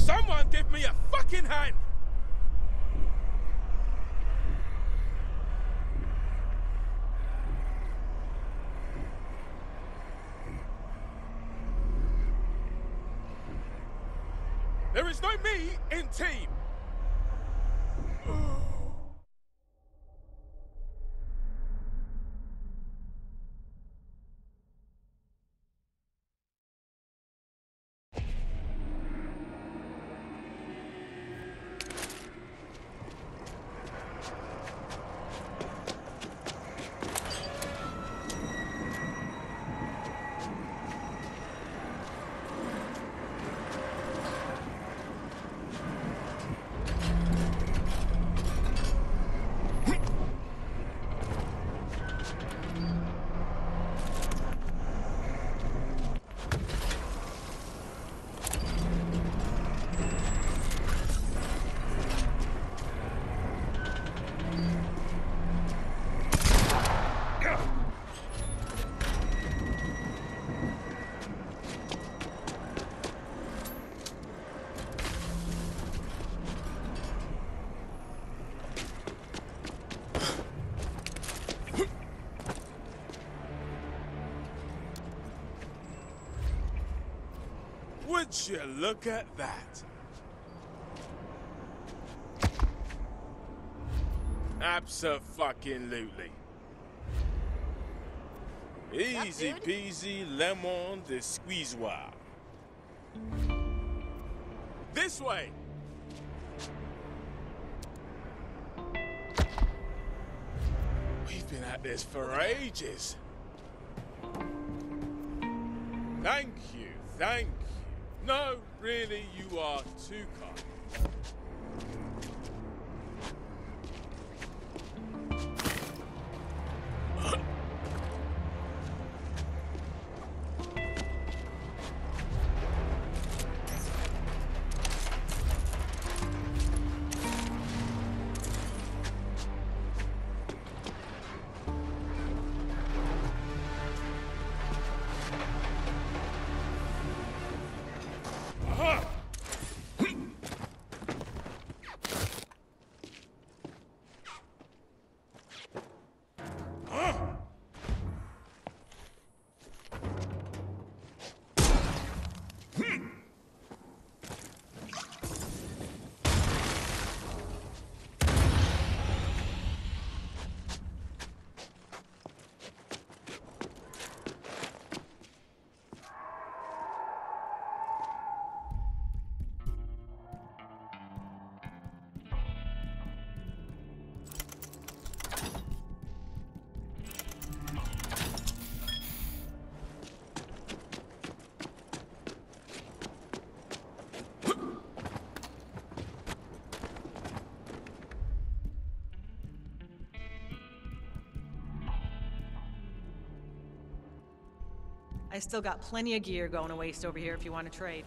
Someone give me a fucking hand! There is no me in team! Would you look at that? Abso-fucking-lutely. Easy peasy lemon de squeezoir. This way! We've been at this for ages. Thank you, thank you. No, really, you are too kind. I still got plenty of gear going to waste over here if you want to trade.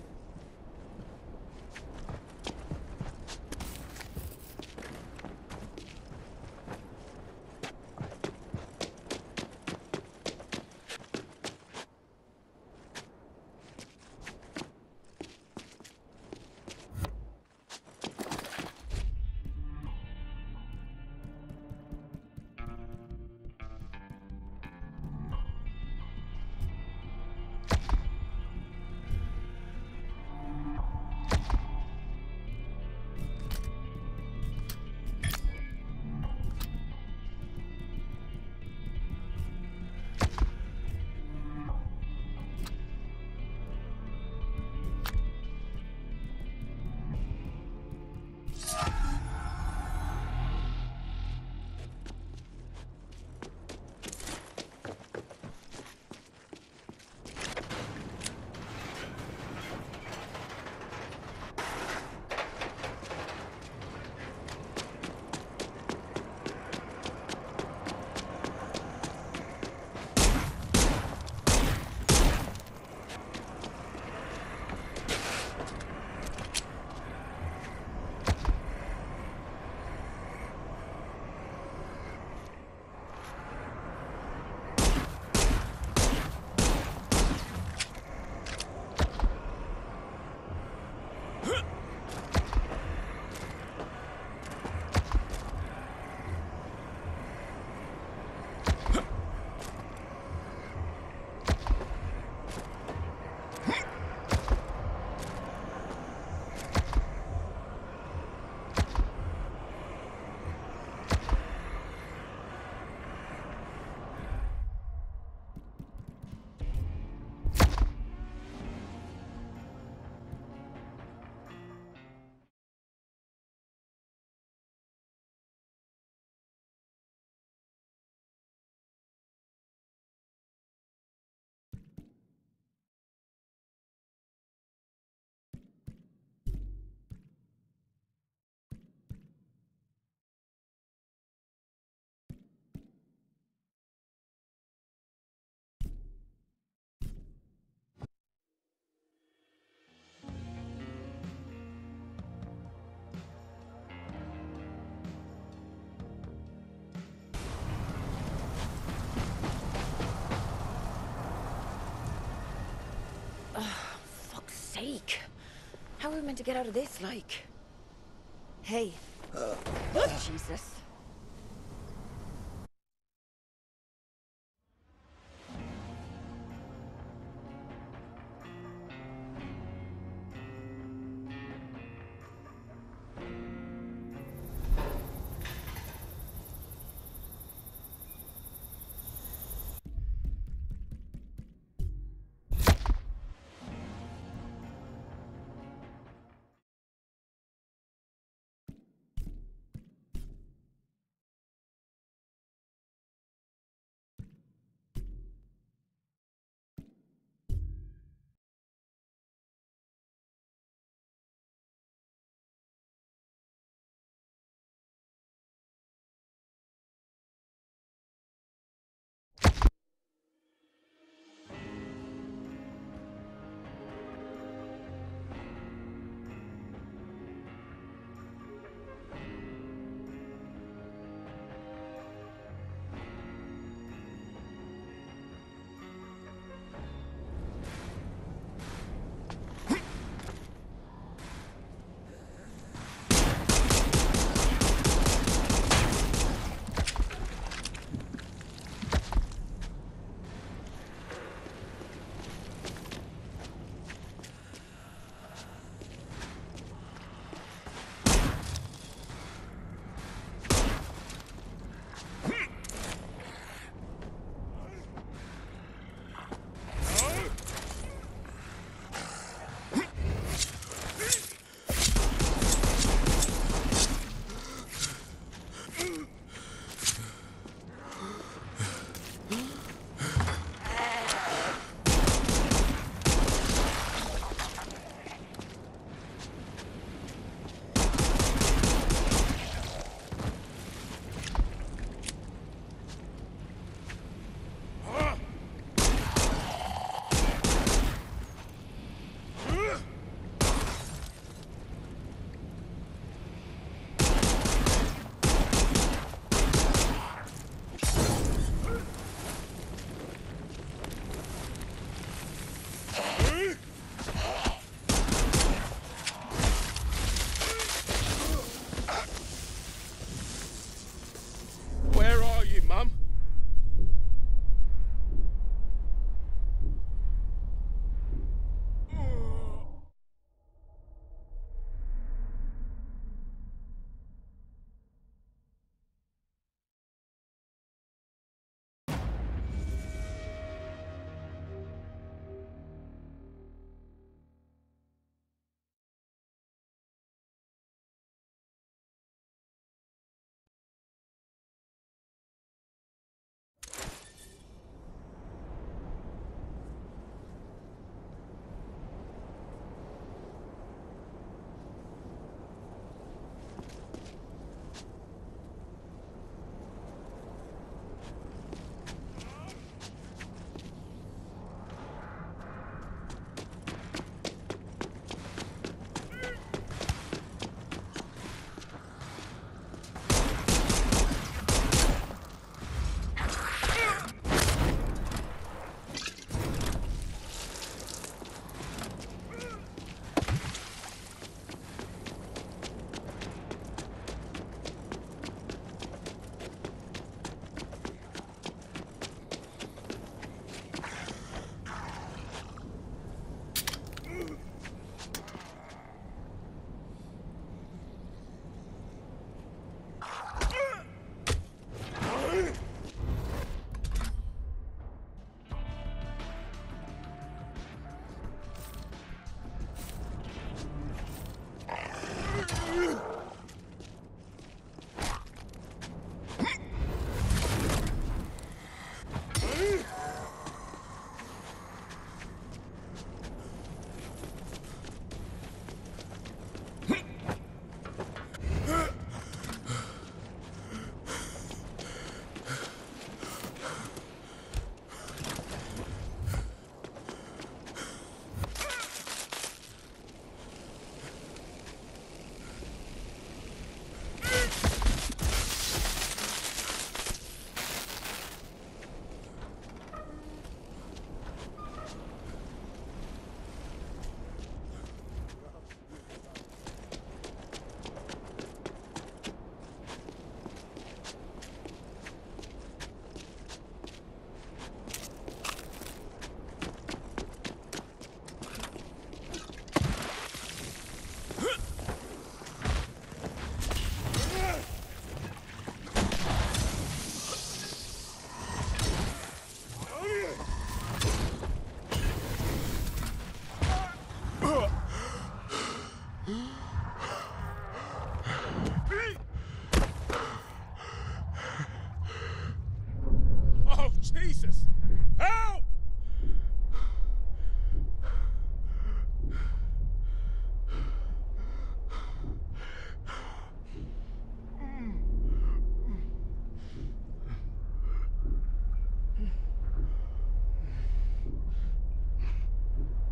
Fuck's sake. How are we meant to get out of this, like? Hey. Jesus.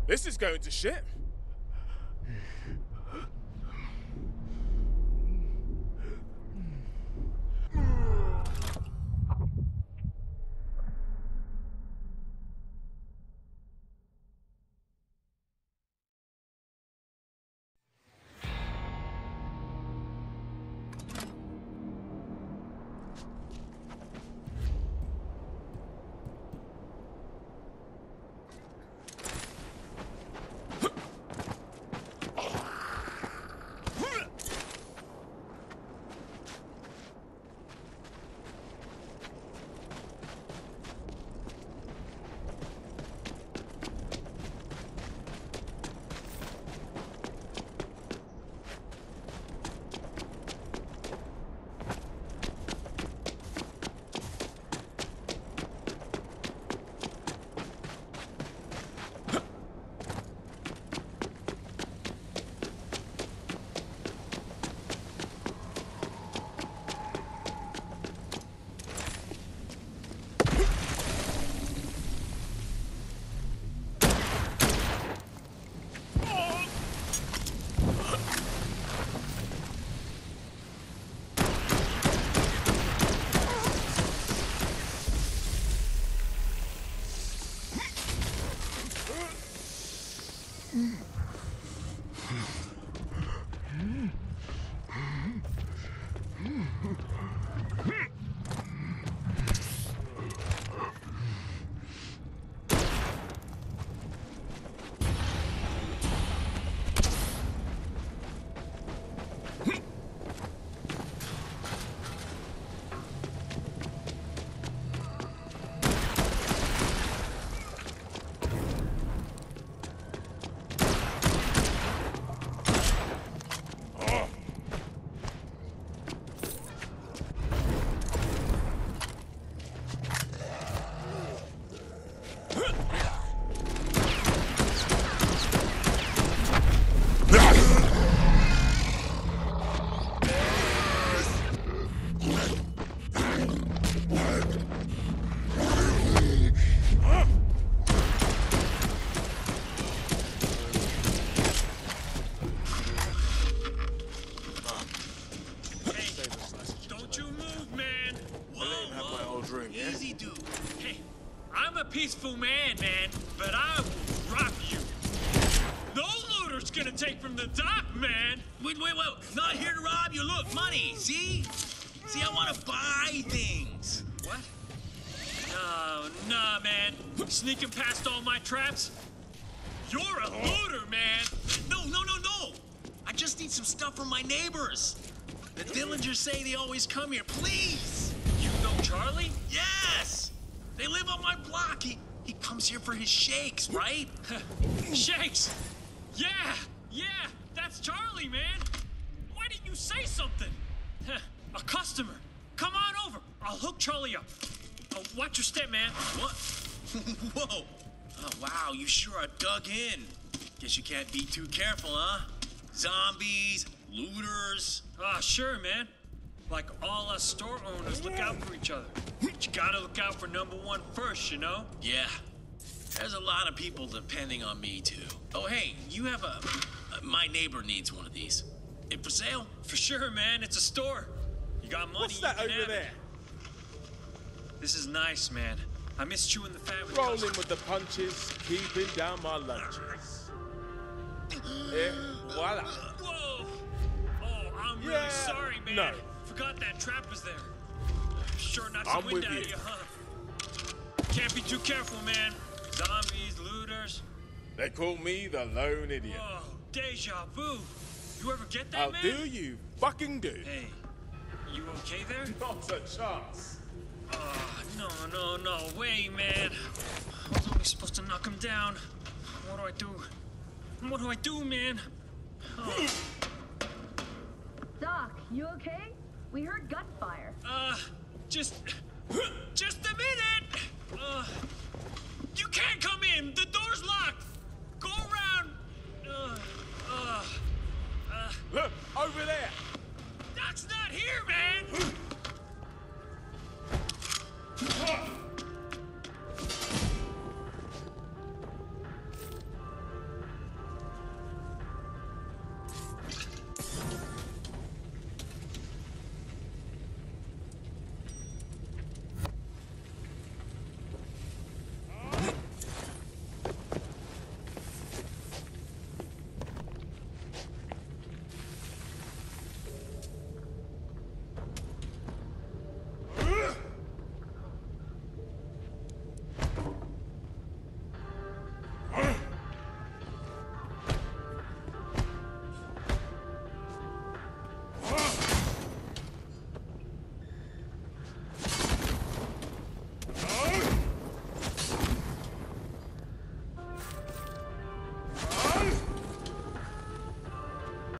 This is going to shit. Peaceful man, but I will rock you. No looter's gonna take from the dock, man. Wait. Not here to rob you. Look, money. See, I want to buy things. What? Nah, man. Sneaking past all my traps? You're a looter, man. No. I just need some stuff from my neighbors. The Dillingers say they always come here. Please. You know Charlie? Yes. They live on my block. He comes here for his shakes, right? Shakes? Yeah, that's Charlie, man. Why didn't you say something? A customer. Come on over. I'll hook Charlie up. Watch your step, man. What? Whoa. Oh, wow, you sure are dug in. Guess you can't be too careful, huh? Zombies, looters. Sure, man. Like all us store owners look out for each other. But you gotta look out for number one first, you know? Yeah. There's a lot of people depending on me, too. Oh, hey, you have my neighbor needs one of these. It for sale? For sure, man. It's a store. You got money, What's that you can over have there? It. This is nice, man. I miss chewing the fat with Rolling with the punches, keeping down my lunches. Voila. Whoa! Oh, I'm really sorry, man. No. Forgot that trap was there. Sure knocked I'm the wind with out you. of you, huh? Can't be too careful, man. Zombies, looters. They call me the lone idiot. Whoa, deja vu. You ever get that, How man? do you fucking do? Hey, you okay there? Not a chance. No way, man. I was only supposed to knock him down. What do I do, man? Oh. Doc, you okay? We heard gunfire. Just a minute! You can't come in! The